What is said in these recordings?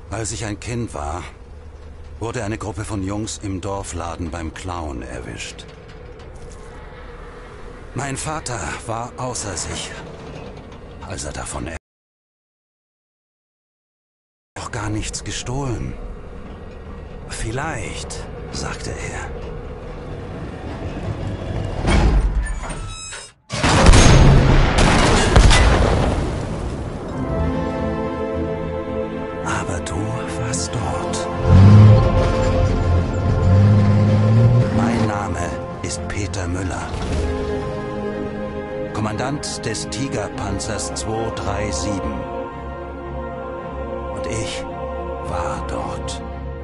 Als ich ein Kind war, wurde eine Gruppe von Jungs im Dorfladen beim Klauen erwischt. Mein Vater war außer sich, als er davon doch gar nichts gestohlen. Vielleicht, sagte er. Aber du warst dort. Mein Name ist Peter Müller. Kommandant des Tigerpanzers 237. Und ich war dort.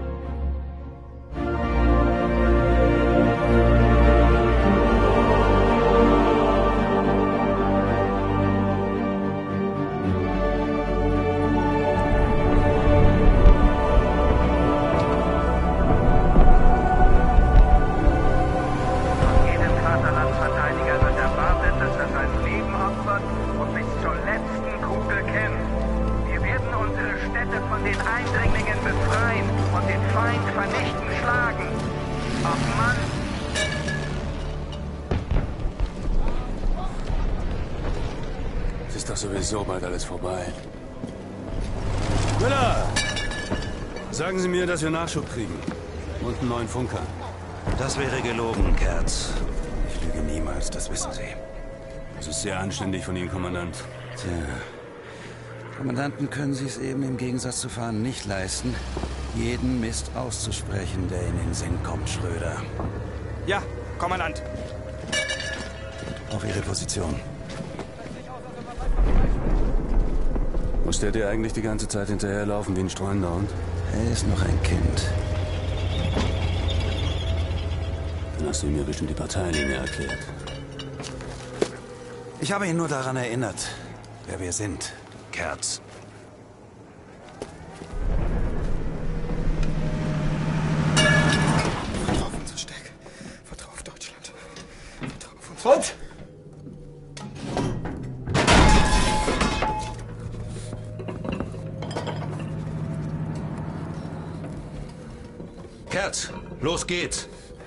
Ist doch sowieso bald alles vorbei. Müller! Sagen Sie mir, dass wir Nachschub kriegen. Und einen neuen Funker. Das wäre gelogen, Kerz. Ich lüge niemals, das wissen Sie. Das ist sehr anständig von Ihnen, Kommandant. Tja. Kommandanten können sich es eben im Gegensatz zu Fahnen nicht leisten, jeden Mist auszusprechen, der in den Sinn kommt, Schröder. Ja, Kommandant. Auf Ihre Position. Muss der dir eigentlich die ganze Zeit hinterherlaufen wie ein streunender Hund? Er ist noch ein Kind. Dann hast du ihm ja bestimmt die Parteilinie erklärt. Ich habe ihn nur daran erinnert, wer wir sind, Kerz. Vertrau auf unsere Stärke. Vertrau auf Deutschland. Vertrau auf uns. Und? Kerz, los geht's.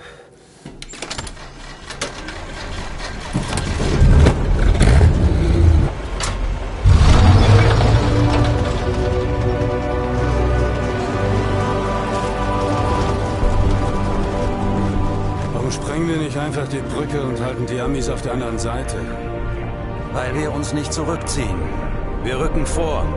Warum sprengen wir nicht einfach die Brücke und halten die Amis auf der anderen Seite? Weil wir uns nicht zurückziehen. Wir rücken vor.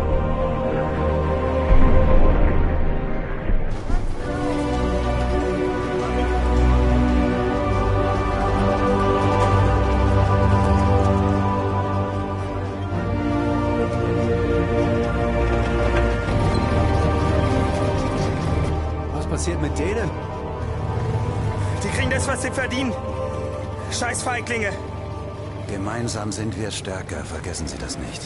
Was passiert mit denen? Die kriegen das, was sie verdienen. Scheiß Feiglinge. Gemeinsam sind wir stärker, vergessen Sie das nicht.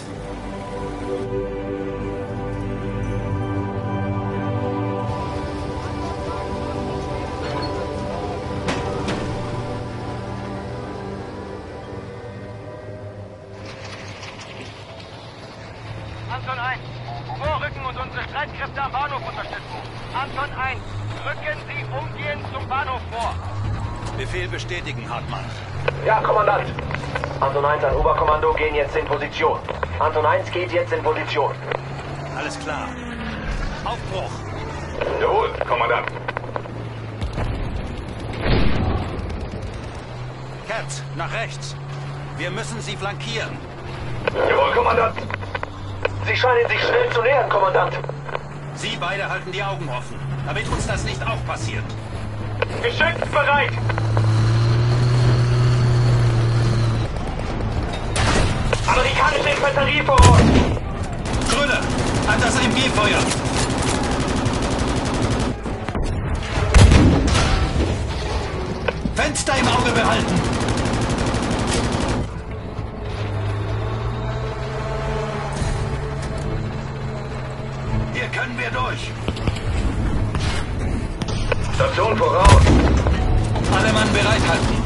Anton 1, vorrücken und unsere Streitkräfte am Bahnhof unterstützen. Anton 1, rücken Sie umgehend zum Bahnhof vor. Befehl bestätigen, Hartmann. Ja, Kommandant. Anton 1 an Oberkommando gehen jetzt in Position. Anton 1 geht jetzt in Position. Alles klar. Aufbruch. Jawohl, Kommandant. Kerz, nach rechts. Wir müssen sie flankieren. Jawohl, Kommandant. Sie scheinen sich schnell zu nähern, Kommandant. Sie beide halten die Augen offen, damit uns das nicht auch passiert. Geschützt bereit. Amerikanische Infanterie vor Ort. Schröder, an das MG-Feuer. Fenster im Auge behalten. Hier können wir durch. Station voraus. Alle Mann bereithalten.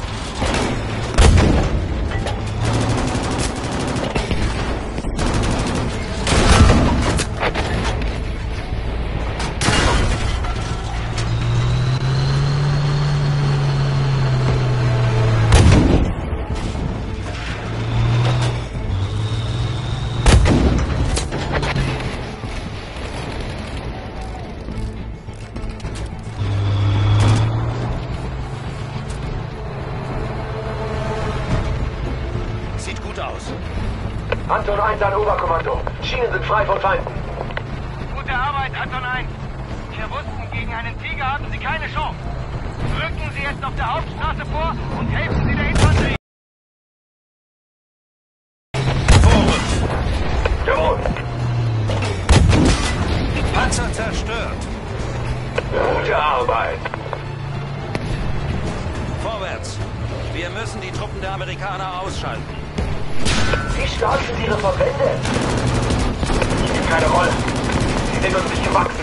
Anton 1 an Oberkommando. Schienen sind frei von Feinden. Gute Arbeit, Anton 1. Wir wussten, gegen einen Tiger haben Sie keine Chance. Rücken Sie jetzt auf der Hauptstraße vor und helfen Sie der Infanterie. Jawohl! Panzer zerstört. Gute Arbeit. Vorwärts. Wir müssen die Truppen der Amerikaner ausschalten. Wie stark sind Ihre Verbände? Spielt keine Rolle. Sie sind uns nicht gewachsen.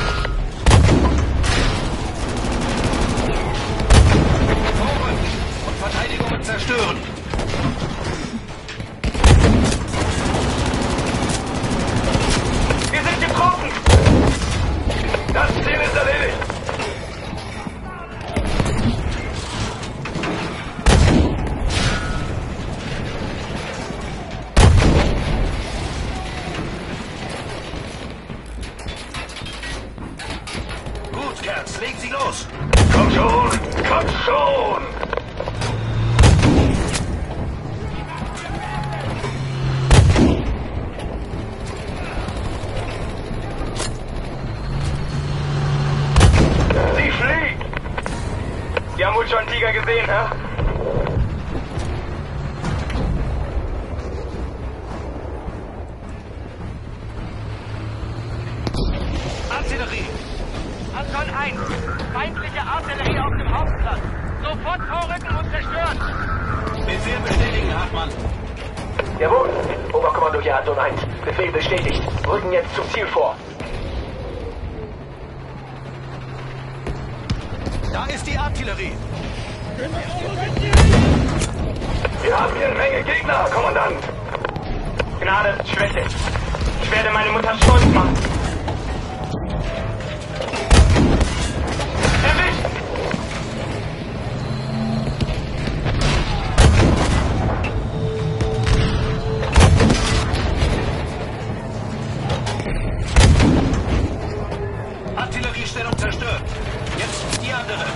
Vorrücken und Verteidigungen zerstören. Wir sind getroffen! Das Ziel ist erledigt! Gut, Kerz, legen Sie los. Komm schon! Komm schon! Sie fliegt! Sie haben wohl schon einen Tiger gesehen, hä? Artillerie. Anton 1. Feindliche Artillerie auf dem Hauptplatz. Sofort vorrücken und zerstören. Befehl bestätigen, Hartmann. Jawohl! Oberkommando hier Anton 1. Befehl bestätigt. Rücken jetzt zum Ziel vor. Da ist die Artillerie. Wir haben hier eine Menge Gegner, Kommandant! Gnade ist Schwäche. Ich werde meine Mutter stolz machen. Erwischt! Artilleriestellung zerstört. Jetzt die andere.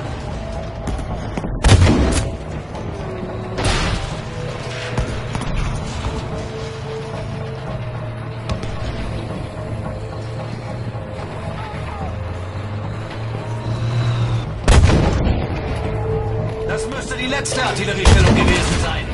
Das müsste die letzte Artilleriestellung gewesen sein.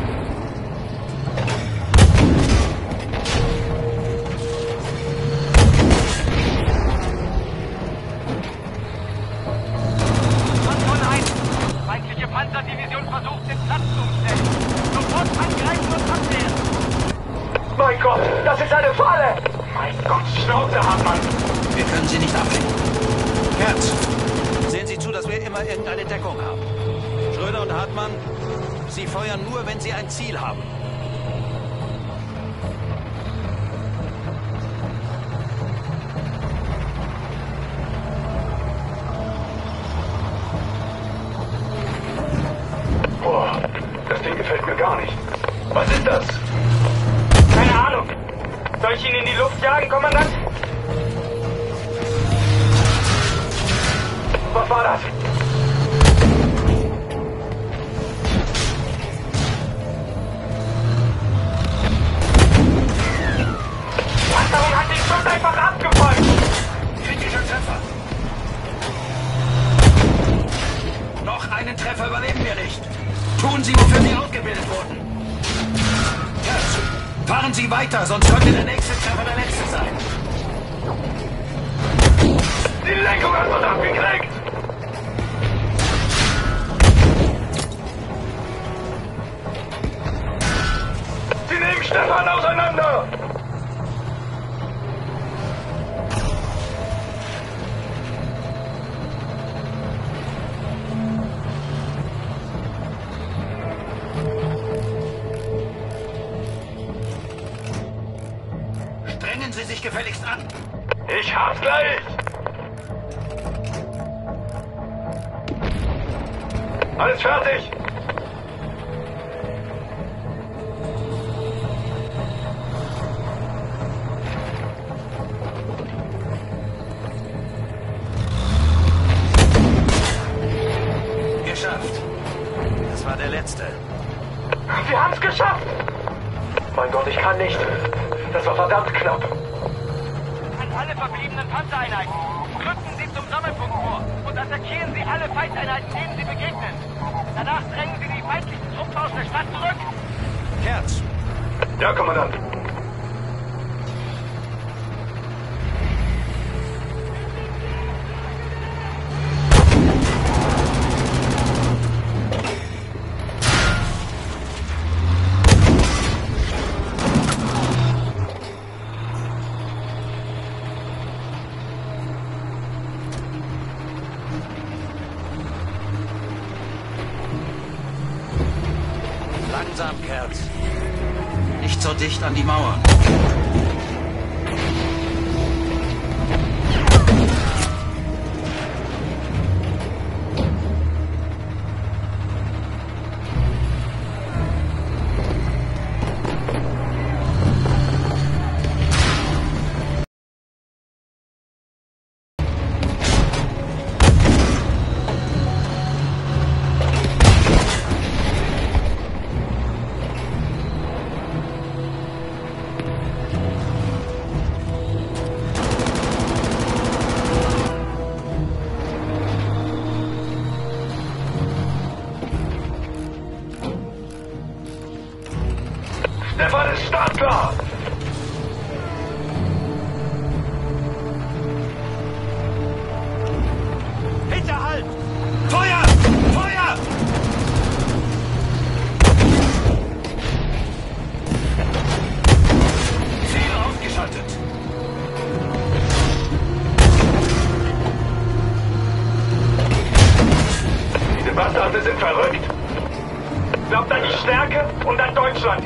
Anton 1. Feindliche Panzerdivision versucht, den Platz zu umstellen. Sofort angreifen und abwehren. Mein Gott, das ist eine Falle! Mein Gott, Schnauze, Hartmann! Wir können sie nicht ablenken. Kerz, sehen Sie zu, dass wir immer irgendeine Deckung haben. Schröder und Hartmann, Sie feuern nur, wenn Sie ein Ziel haben. Boah, das Ding gefällt mir gar nicht. Was ist das? Keine Ahnung. Soll ich ihn in die Luft jagen, Kommandant? Was war das? Panzerung hat den Schuss einfach abgefangen. Kritischer Treffer. Noch einen Treffer überleben wir nicht. Tun Sie, wofür Sie ausgebildet wurden. Kerz, fahren Sie weiter, sonst könnte der nächste Treffer der letzte sein. Die Lenkung hat uns abgekriegt! Sie nehmen Stefan auseinander! Strengen Sie sich gefälligst an. Ich hab's gleich! Alles fertig! Geschafft. Das war der letzte. Wir haben's geschafft! Mein Gott, ich kann Mann nicht. Das war verdammt knapp. An alle verbliebenen Panzereinheiten. Rücken Sie zum Sammelpunkt vor und attackieren Sie alle Feindeinheiten, denen Sie begegnen. Danach drängen Sie die feindlichen Truppen aus der Stadt zurück. Kerz, Ja, Kommandant. Langsam, Kerz. Nicht so dicht an die Mauer. Stefan ist startklar! Hinterhalt! Feuer! Feuer! Ziel ausgeschaltet. Diese Bastarde sind verrückt. Glaubt an die Stärke und an Deutschland.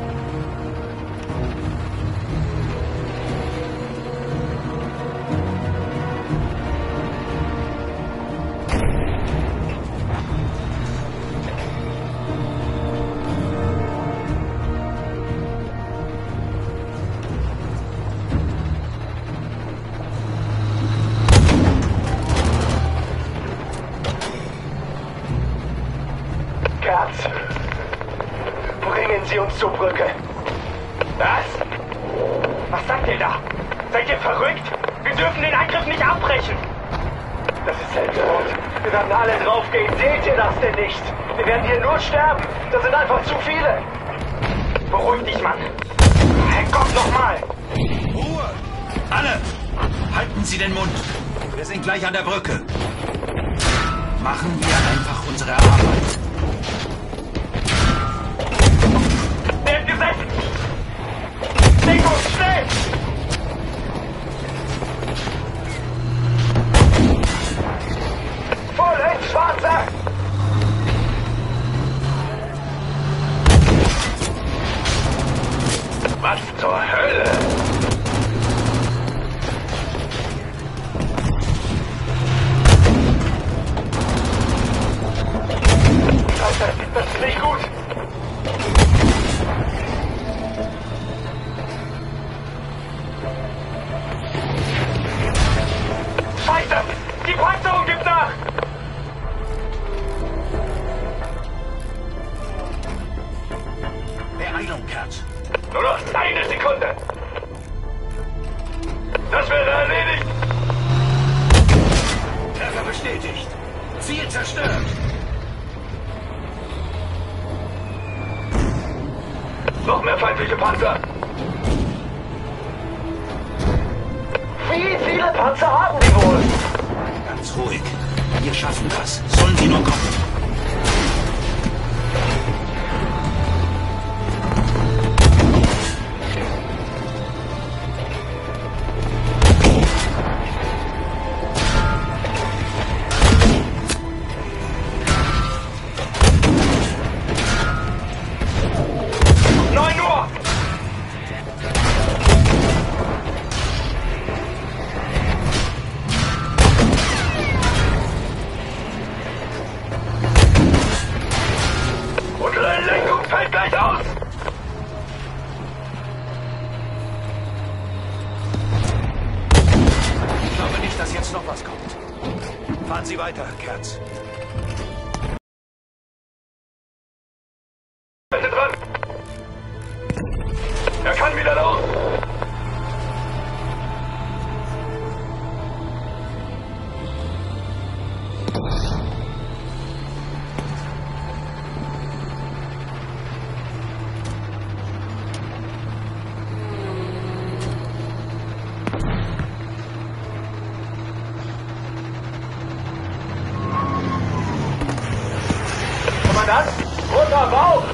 Kerz, bringen Sie uns zur Brücke. Was? Was sagt ihr da? Seid ihr verrückt? Wir dürfen den Angriff nicht abbrechen. Das ist Selbstmord. Wir werden alle draufgehen. Seht ihr das denn nicht? Wir werden hier nur sterben. Das sind einfach zu viele. Beruhig dich, Mann. Herrgott, nochmal. Ruhe! Alle! Halten Sie den Mund. Wir sind gleich an der Brücke. Machen wir einfach unsere Arbeit. Nehmt gesetzt! Nico, schnell! Voll Schwarzer! Was zur Hölle? Das ist nicht gut! Scheiße! Die Panzerung gibt nach! Beeilung, Kerz. Nur noch eine Sekunde! Das wäre erledigt! Treffer bestätigt. Ziel zerstört. Noch mehr feindliche Panzer! Wie viele Panzer haben die wohl? Ganz ruhig. Wir schaffen das. Sollen Sie nur kommen. Dass jetzt noch was kommt. Fahren Sie weiter, Kerz. Bitte dran! Er kann man das? Roter Bauch!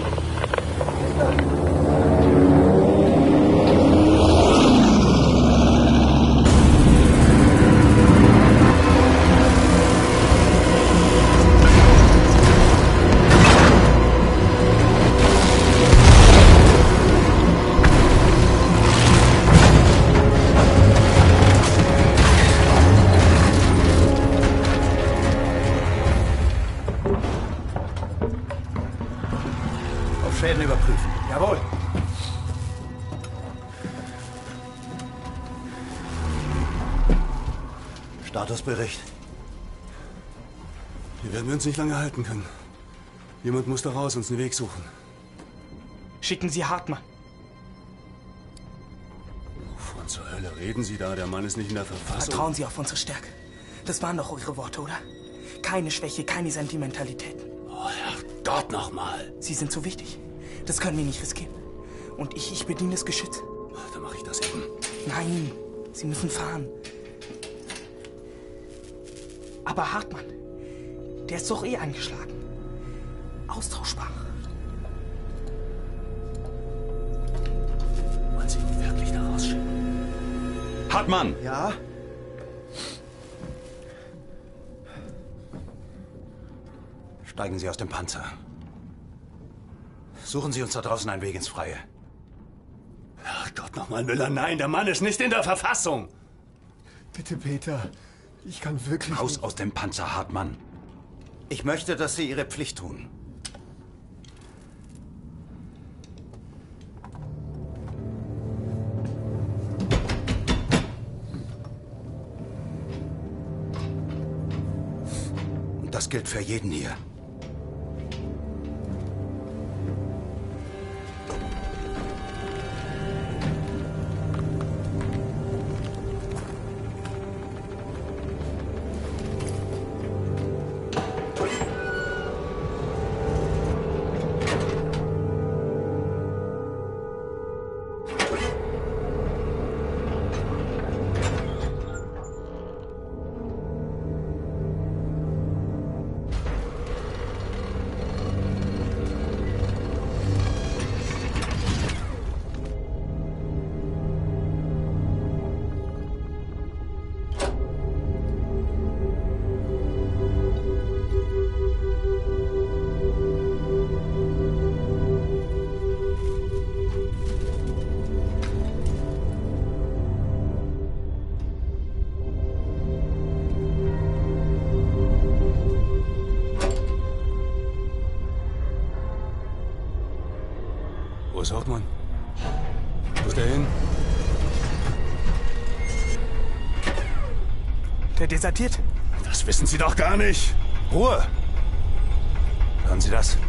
Schäden überprüfen. Jawohl. Statusbericht. Hier werden wir uns nicht lange halten können. Jemand muss da raus, uns einen Weg suchen. Schicken Sie Hartmann. Wovon zur Hölle reden Sie da? Der Mann ist nicht in der Verfassung. Vertrauen Sie auf unsere Stärke. Das waren doch Ihre Worte, oder? Keine Schwäche, keine Sentimentalitäten. Oh, Herrgott nochmal. Sie sind so wichtig. Das können wir nicht riskieren. Und ich bediene das Geschütz. Dann mache ich das eben. Nein, Sie müssen fahren. Aber Hartmann, der ist doch eh angeschlagen. Austauschbar. Wollen Sie ihn wirklich da rausschicken? Hartmann! Ja? Steigen Sie aus dem Panzer. Suchen Sie uns da draußen einen Weg ins Freie. Herrgott nochmal, Müller, nein, der Mann ist nicht in der Verfassung. Bitte, Peter. Ich kann wirklich... Raus aus dem Panzer, Hartmann. Ich möchte, dass Sie Ihre Pflicht tun. Und das gilt für jeden hier. Wo ist Hauptmann? Wo ist der hin? Der desertiert. Das wissen Sie doch gar nicht. Ruhe! Hören Sie das?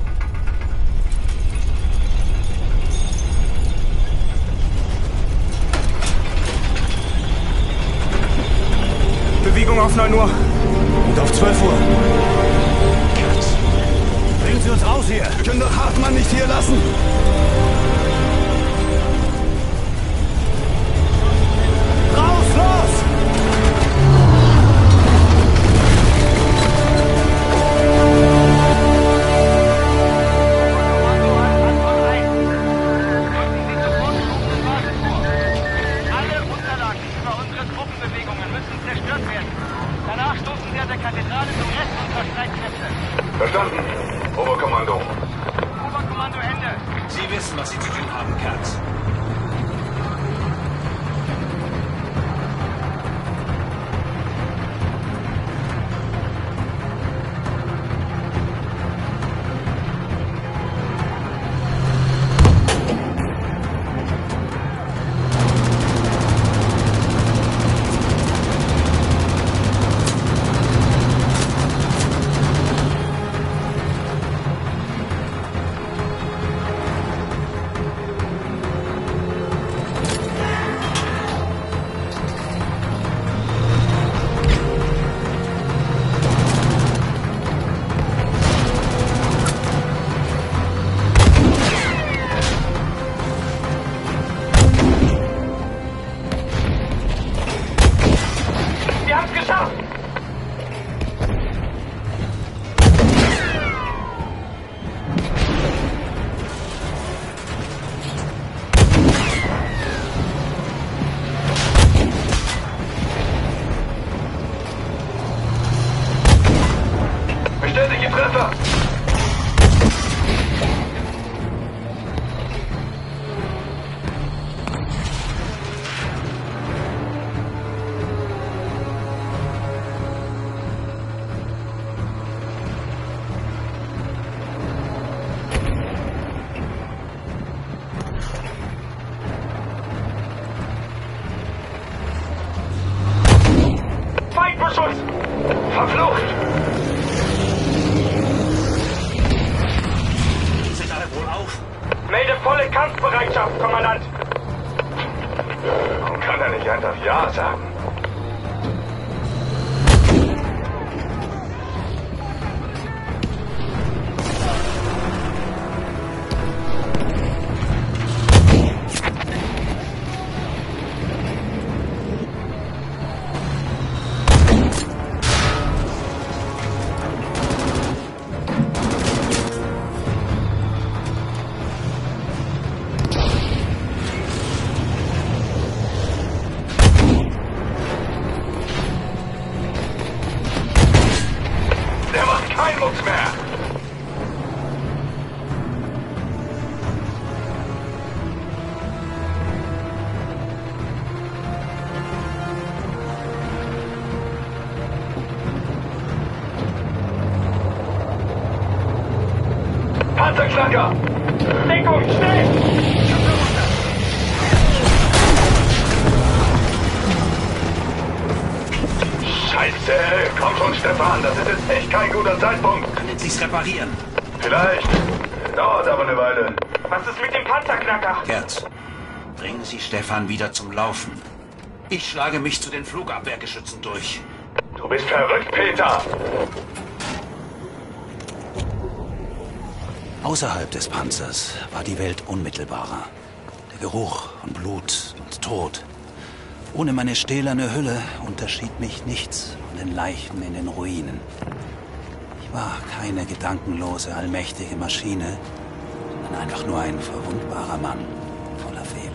Bewegung auf 9 Uhr. Und auf 12 Uhr. Bringen Sie uns raus hier! Wir können doch Hartmann nicht hier lassen. Raus, los! Kommando an Anton 1. Rücken Sie zur vorgeschobenen Basis vor. Alle Unterlagen über unsere Truppenbewegungen müssen zerstört werden. Danach stoßen Sie an der Kathedrale zum Rest unserer Streitkräfte. Verstanden. Oberkommando. Oberkommando Ende. Sie wissen, was Sie zu tun haben, Kerz. Verflucht! Die sind alle wohl auf. Melde volle Kampfbereitschaft, Kommandant! Warum kann er nicht einfach Ja sagen? Der macht keinen Mucks mehr! Panzerknacker! Deckung, schnell! Scheiße! Komm schon, Stefan, das ist jetzt echt kein guter Zeitpunkt. Können Sie es reparieren? Vielleicht. Dauert aber eine Weile. Was ist mit dem Panzerknacker? Gerz, bringen Sie Stefan wieder zum Laufen. Ich schlage mich zu den Flugabwehrgeschützen durch. Du bist verrückt, Peter! Außerhalb des Panzers war die Welt unmittelbarer. Der Geruch von Blut und Tod. Ohne meine stählerne Hülle unterschied mich nichts von den Leichen in den Ruinen. Ich war keine gedankenlose, allmächtige Maschine, sondern einfach nur ein verwundbarer Mann voller Fehler.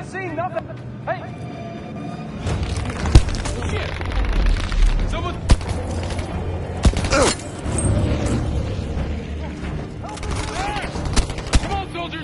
seeing nothing. Hey! Shit! Someone... Come on, soldiers!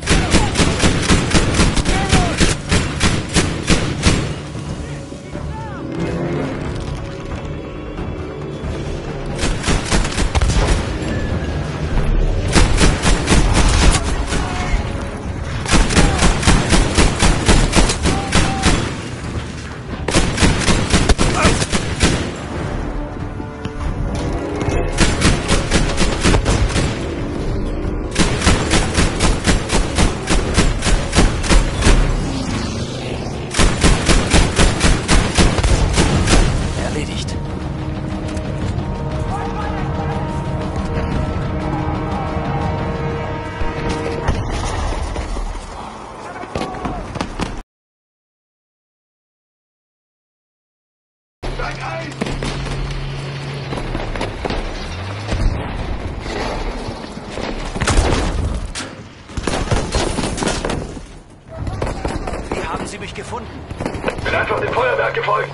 Sie mich gefunden? Bin einfach dem Feuerwerk gefolgt.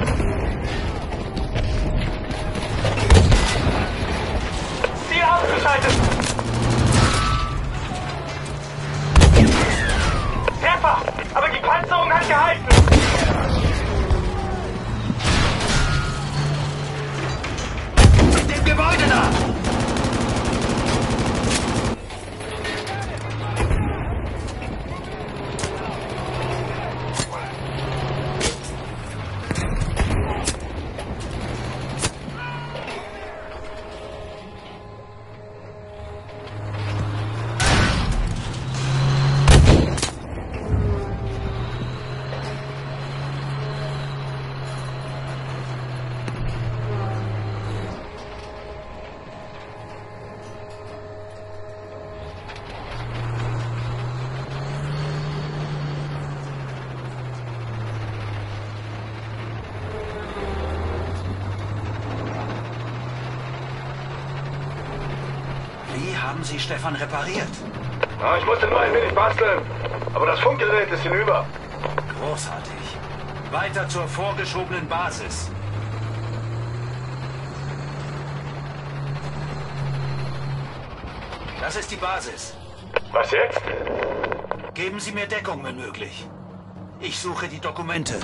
Ziel ausgeschaltet! Treffer! Aber die Panzerung hat gehalten! In dem Gebäude da! Wie haben Sie Stefan repariert? Ich musste nur ein wenig basteln. Aber das Funkgerät ist hinüber. Großartig. Weiter zur vorgeschobenen Basis. Das ist die Basis. Was jetzt? Geben Sie mir Deckung, wenn möglich. Ich suche die Dokumente.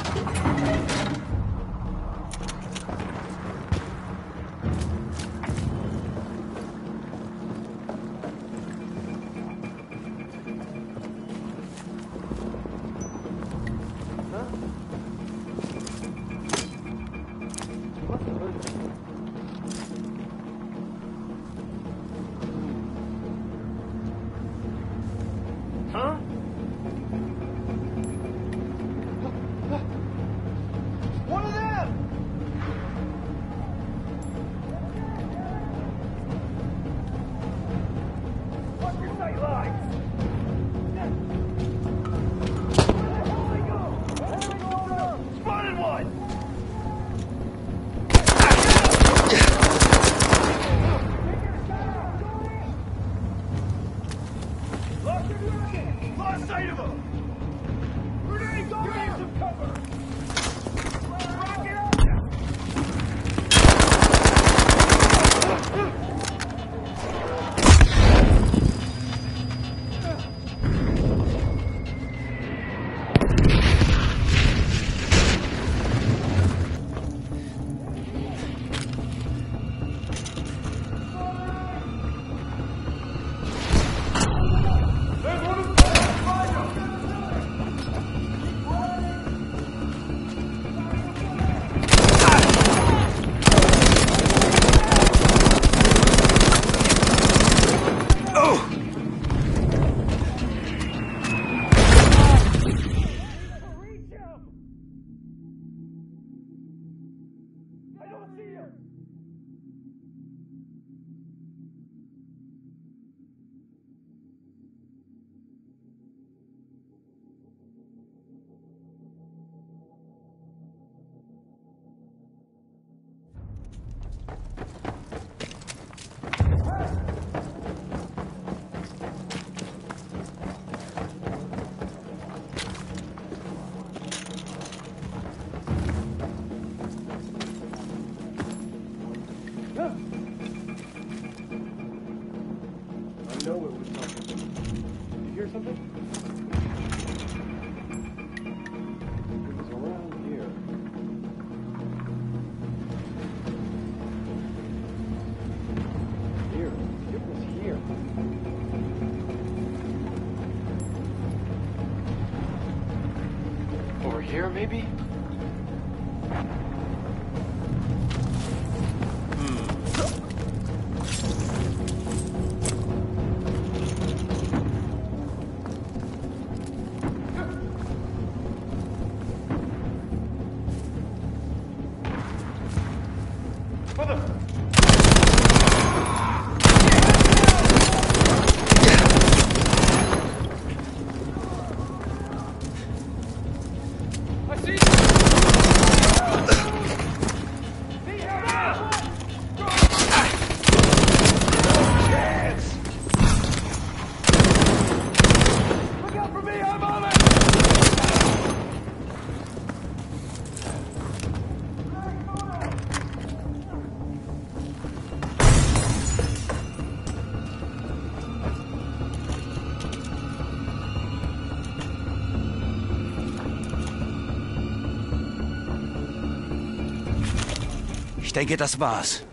know it was something. Did you hear something? It was around here. Here. It was here. Over here, maybe? Ich denke, das war's.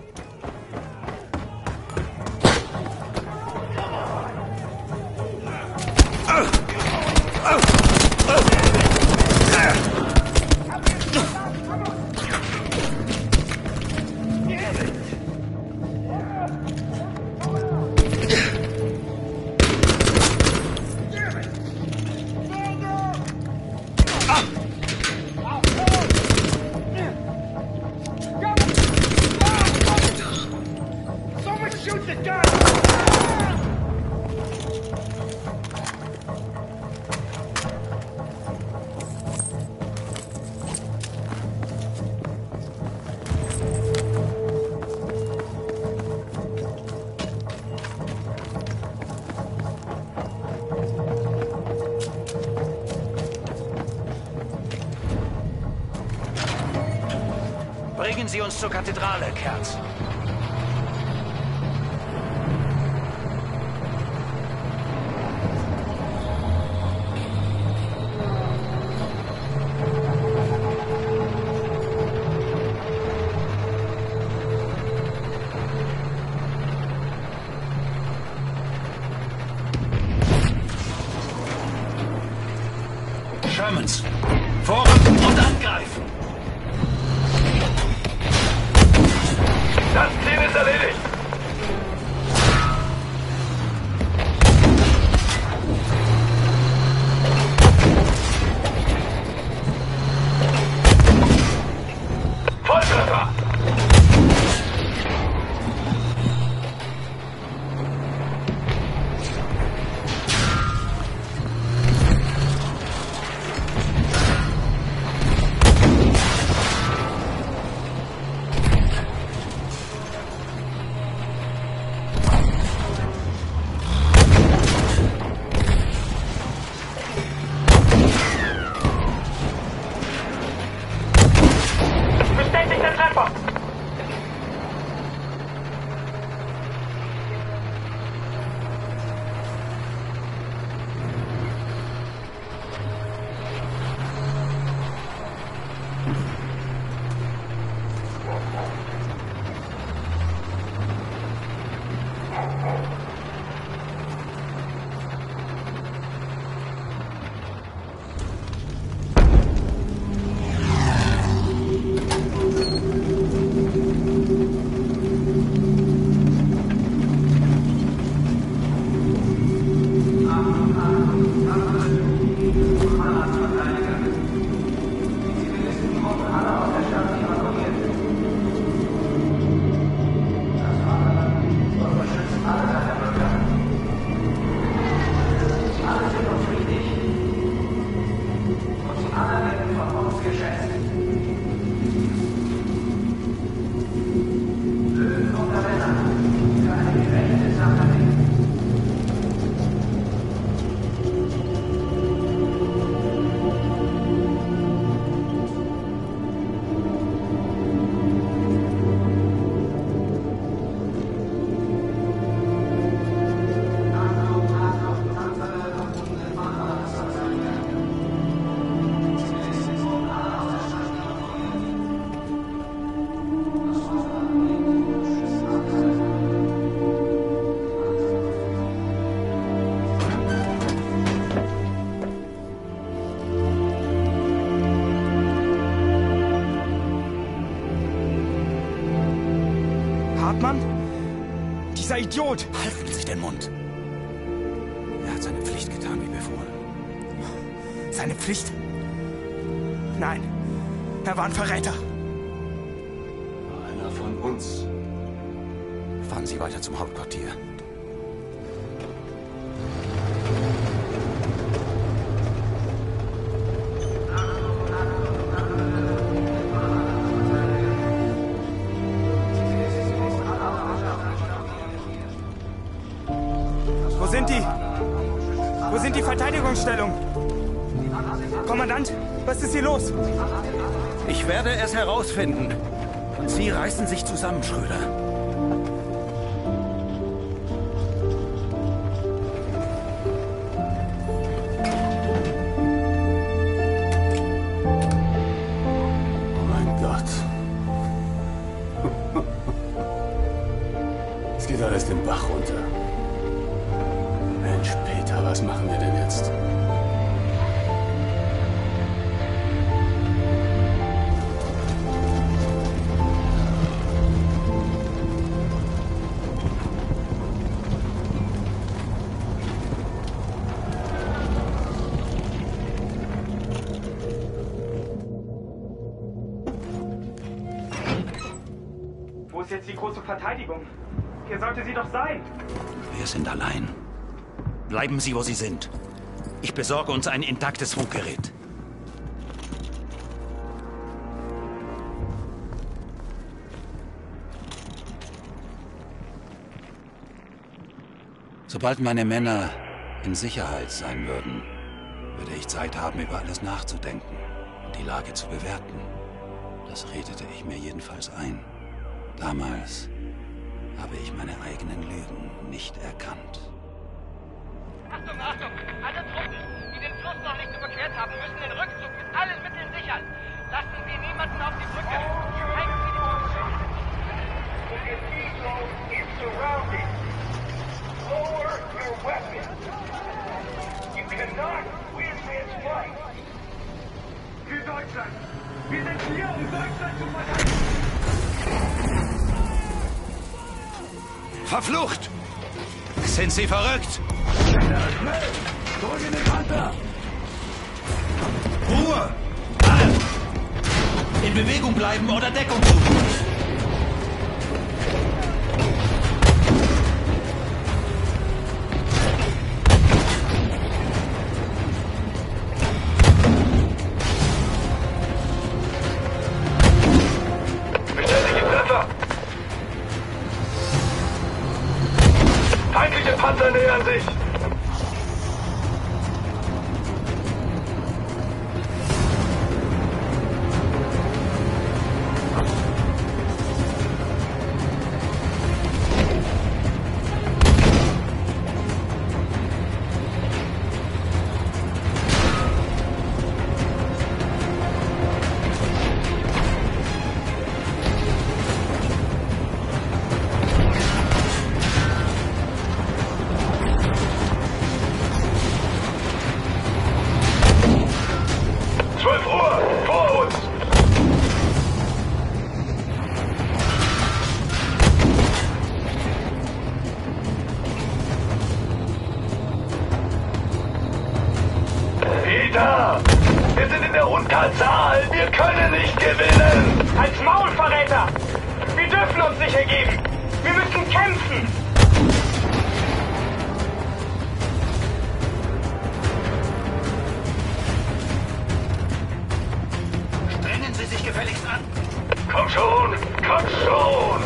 Bringen Sie uns zur Kathedrale, Kerz. Shermans, vorrücken und angreifen! Das Ziel ist erledigt! Volltreffer! Bestätigter Treffer! Idiot! Halten Sie den Mund. Er hat seine Pflicht getan, wie befohlen. Seine Pflicht? Nein, er war ein Verräter. Einer von uns. Fahren Sie weiter zum Hauptquartier. Wo sind die? Wo sind die Verteidigungsstellungen? Kommandant, was ist hier los? Ich werde es herausfinden. Und Sie reißen sich zusammen, Schröder. Oh mein Gott. Es geht alles den Bach runter. Mensch, Peter, was machen wir denn jetzt? Wo ist jetzt die große Verteidigung? Hier sollte sie doch sein. Wir sind allein. Bleiben Sie, wo Sie sind. Ich besorge uns ein intaktes Funkgerät. Sobald meine Männer in Sicherheit sein würden, würde ich Zeit haben, über alles nachzudenken und die Lage zu bewerten. Das redete ich mir jedenfalls ein. Damals habe ich meine eigenen Lügen nicht erkannt. Achtung, Achtung! Alle Truppen, die den Fluss noch nicht überquert haben, müssen den Rückzug mit allen Mitteln sichern. Lassen Sie niemanden auf die Brücke. Halten Sie die Position. The cathedral is surrounded. Lower your weapons. You cannot win this fight. Für Deutschland! Wir sind hier, um Deutschland zu verteidigen! Verflucht! Sind Sie verrückt? Drücken den Panther! Ruhe! Alle! In Bewegung bleiben oder Deckung suchen! Bestätige Treffer! Feindliche Panzer nähern sich! Peter! Wir sind in der Unterzahl! Wir können nicht gewinnen! Als Maulverräter! Wir dürfen uns nicht ergeben! Wir müssen kämpfen! Strengen Sie sich gefälligst an! Komm schon! Komm schon!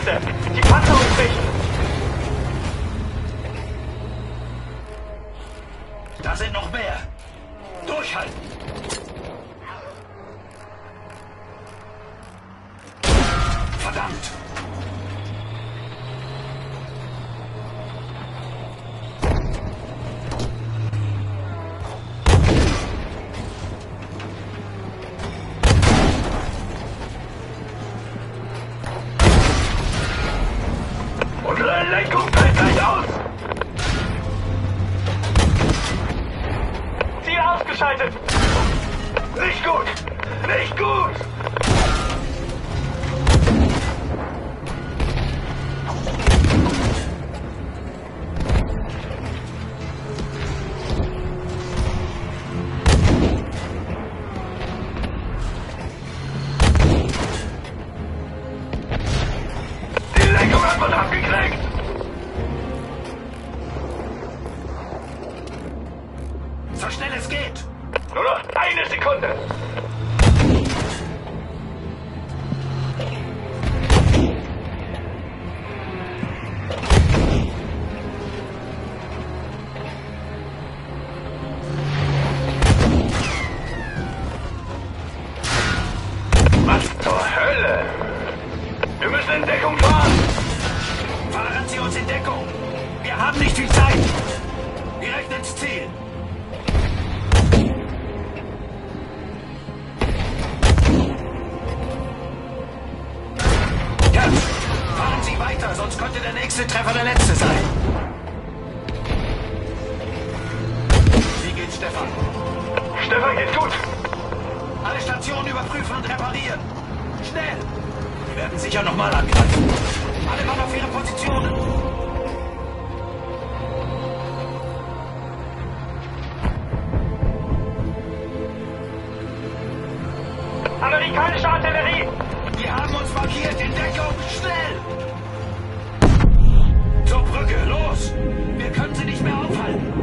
Spitze! Die Panzerung bricht! Da sind noch mehr! Durchhalten! Verdammt! Unsere Lenkung fällt gleich aus! Ziel ausgeschaltet! Nicht gut! Nicht gut! Die Lenkung hat man abgekriegt! So schnell es geht! Nur noch eine Sekunde! Was zur Hölle? Wir müssen in Deckung fahren! Fahren Sie uns in Deckung! Wir haben nicht viel Zeit! Direkt ins Ziel! Ja, fahren Sie weiter, sonst könnte der nächste Treffer der letzte sein. Wie geht's, Stefan? Stefan geht's gut! Alle Stationen überprüfen und reparieren. Schnell! Wir werden sicher nochmal angreifen. Alle Mann auf ihre Positionen. Amerikanische Artillerie! Wir haben uns markiert. In Deckung! Schnell! Zur Brücke! Los! Wir können sie nicht mehr aufhalten.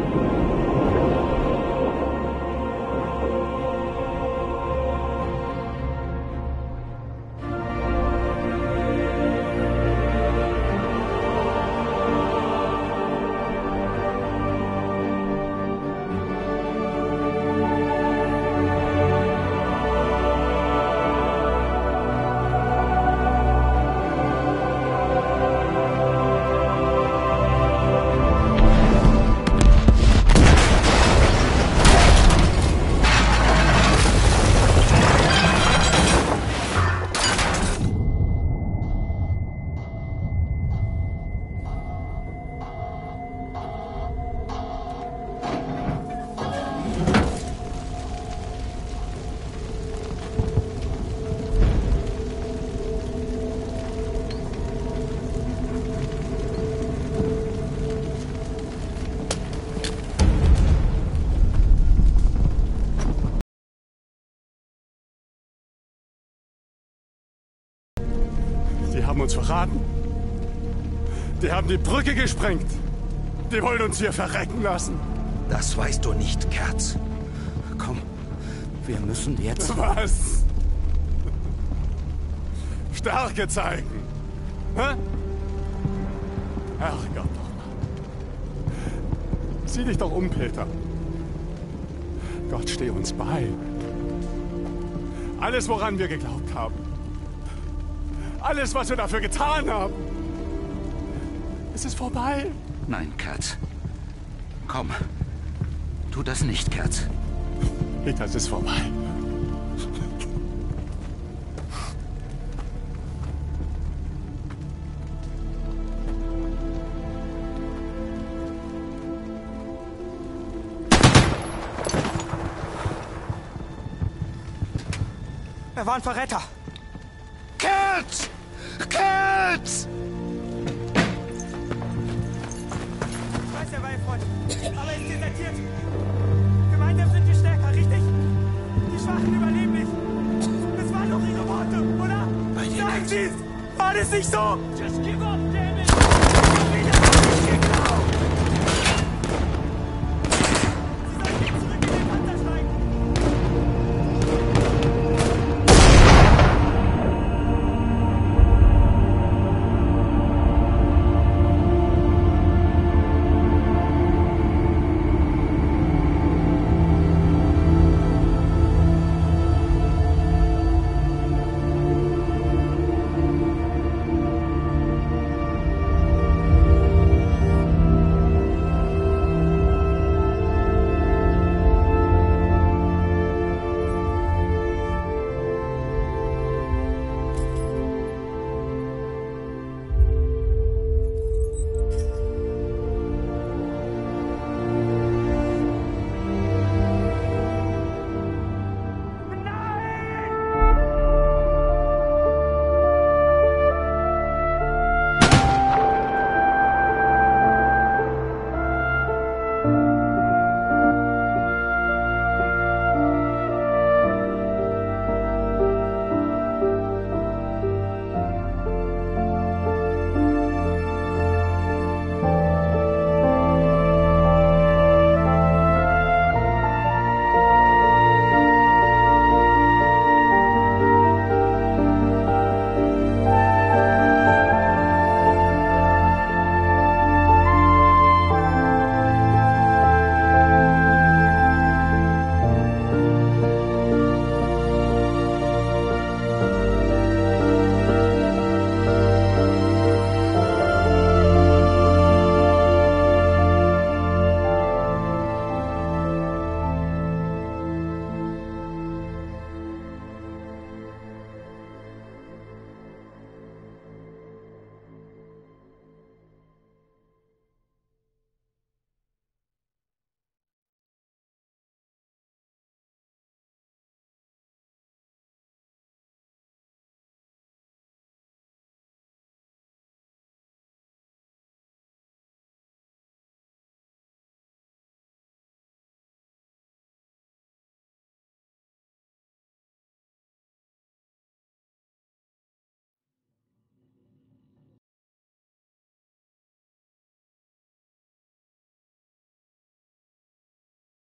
Die haben uns verraten. Die haben die Brücke gesprengt. Die wollen uns hier verrecken lassen. Das weißt du nicht, Kerz. Komm, wir müssen jetzt... Was? Stärke zeigen. Hä? Herrgott doch mal. Sieh dich doch um, Peter. Gott steh uns bei. Alles, woran wir geglaubt haben. Alles, was wir dafür getan haben. Es ist vorbei. Nein, Kerz. Komm. Tu das nicht, Kerz. Peter, es ist vorbei. Er war ein Verräter. Kerz! Kerz! Ich weiß, er war Ihr Freund. Aber er ist desertiert. Gemeinsam sind wir stärker, richtig? Die Schwachen überleben nicht. Das waren doch Ihre Worte, oder? Sagen Sie es! War das nicht so? Just give up!